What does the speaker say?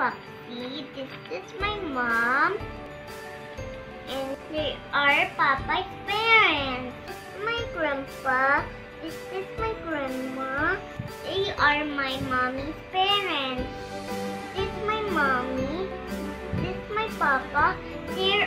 Popsy. This is my mom. And they are Papa's parents. My grandpa. This is my grandma. They are my mommy's parents. This is my mommy. This is my papa. They